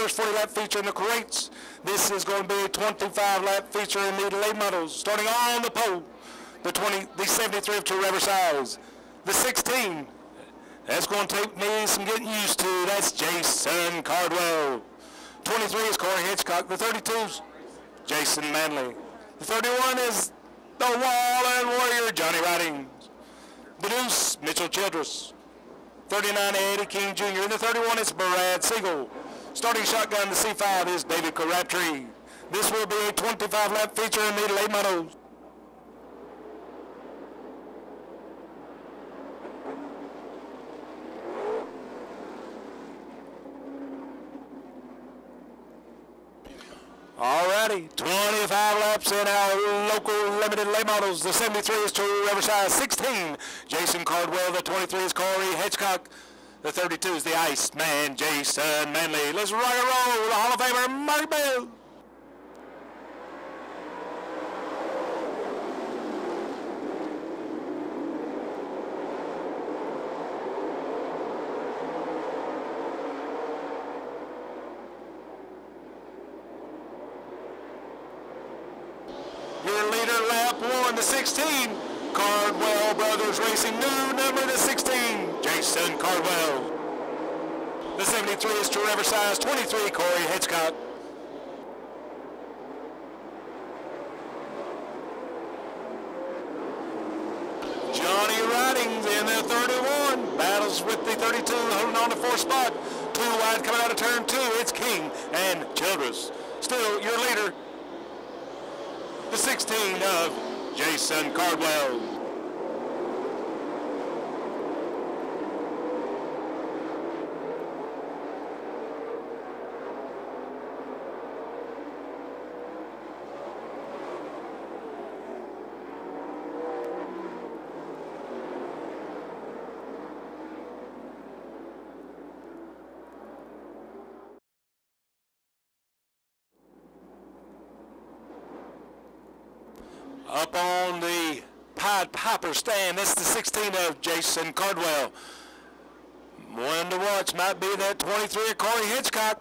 first 40-lap feature in the crates. This is going to be a 25-lap feature in the late models. Starting on the pole, the 73 of True Size. The 16, that's going to take me some getting used to. That's Jason Cardwell. 23 is Corey Hitchcock. The 32's Jason Manley. The 31 is the Wall and Warrior, Johnny Ridings. The Deuce, Mitchell Childress. 39, Eddie King Jr. And the 31 is Brad Siegel. Starting shotgun, the C5 is David Crabtree. This will be a 25-lap feature in the late models. Alrighty, 25 laps in our local limited late models. The 73 is True Riverside. 16, Jason Cardwell. The 23 is Corey Hitchcock. The 32 is the Iceman, Jason Manley. Let's rock and roll. The Hall of Famer, Marty Bell. Your leader, lap one, the 16, Cardwell Brothers Racing. New number to 16, Jason Cardwell. The 73 is True Riverside. 23, Corey Hitchcock. Johnny Ridings in the 31. Battles with the 32, holding on to fourth spot. Two wide coming out of turn two. It's King and Childress. Still your leader, the 16 of Jason Cardwell. Up on the Pied Piper stand, that's the 16 of Jason Cardwell. One to watch might be that 23 of Corey Hitchcock.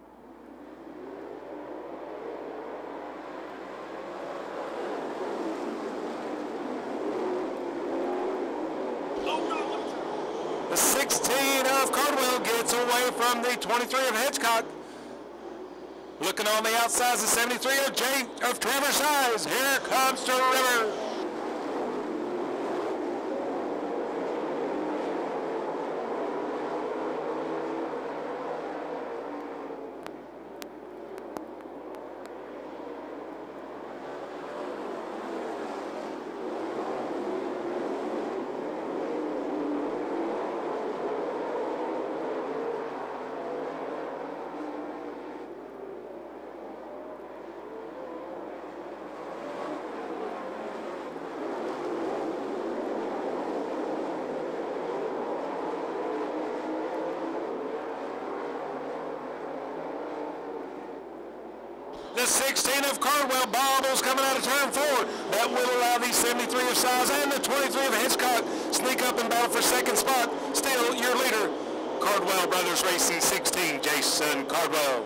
The 16 of Cardwell gets away from the 23 of Hitchcock. Looking on the outside, the 73 of Trevor Size. Here comes True River. The 16 of Cardwell bobbles coming out of turn four. That will allow the 73 of Size and the 23 of Hitchcock sneak up and battle for second spot. Still your leader, Cardwell Brothers Racing 16, Jason Cardwell.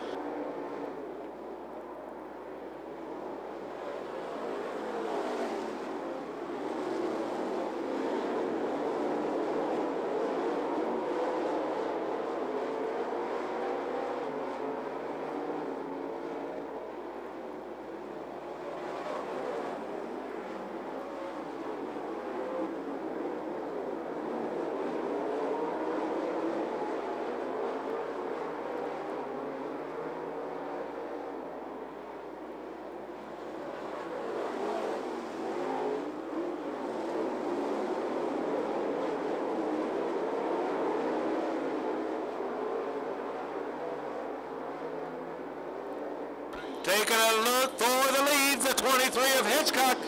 Taking a look for the lead, the 23 of Hitchcock.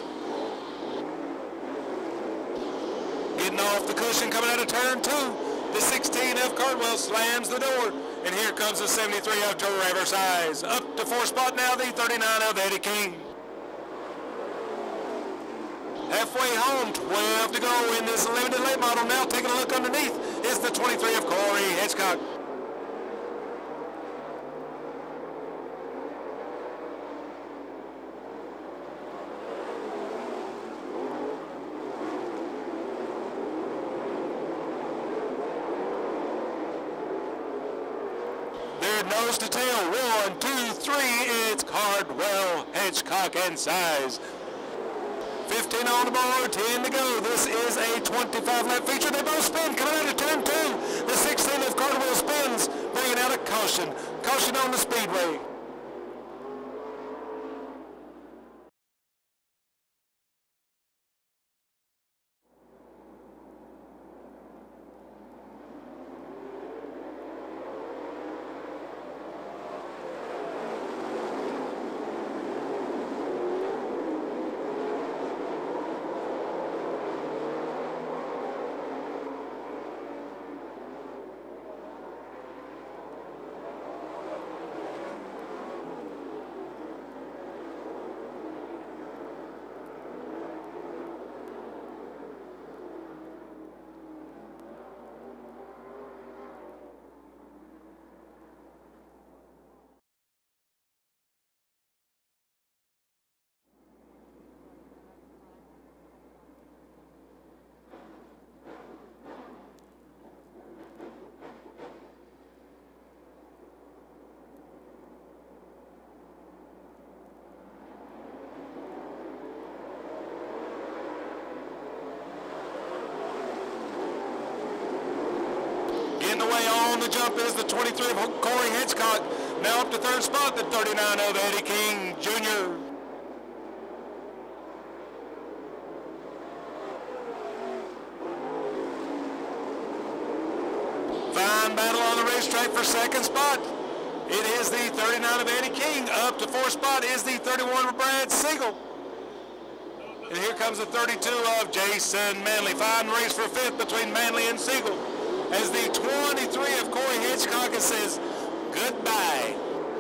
Getting off the cushion coming out of turn two. The 16 of Cardwell slams the door. And here comes the 73 of Trevor Size. Up to fourth spot now, the 39 of Eddie King. Halfway home, 12 to go in this limited late model. Now taking a look underneath is the 23 of Corey Hitchcock. nose to tail. 1, 2, 3. It's Cardwell, Hitchcock, and Size. 15 on the board, 10 to go. This is a 25-lap feature. They both spin coming out of turn 2. The 16 of Cardwell spins, bringing out a caution. Caution on the Speedway. In the way on the jump is the 23 of Corey Hitchcock. Now up to third spot, the 39 of Eddie King Jr. Fine battle on the racetrack for second spot. It is the 39 of Eddie King. Up to fourth spot is the 31 of Brad Siegel. And here comes the 32 of Jason Manley. Fine race for fifth between Manley and Siegel, as the 23 of Corey Hitchcock says goodbye.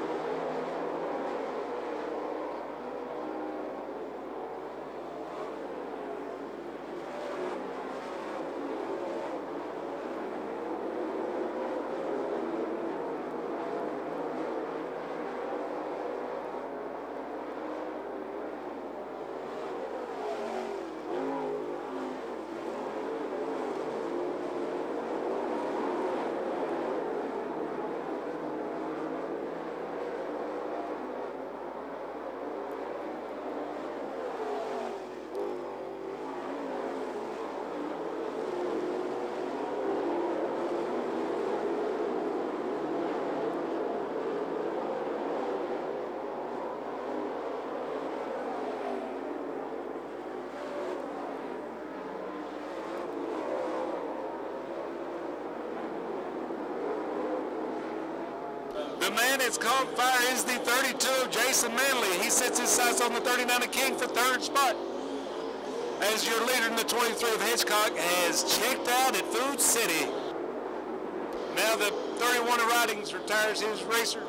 The man that's caught fire is the 32 of Jason Manley. He sets his sights on the 39 of King for third spot, as your leader in the 23 of Hitchcock has checked out at Food City. Now the 31 of Ridings retires his racer.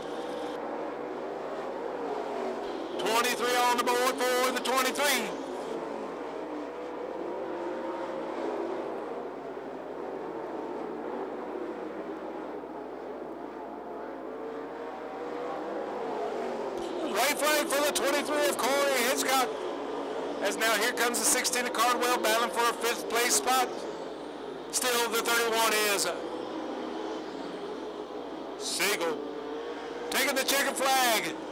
23 on the board for the 23. White flag for the 23 of Corey Hitchcock. As now here comes the 16 of Cardwell battling for a fifth place spot. Still the 31 is Siegel. Taking the checkered flag.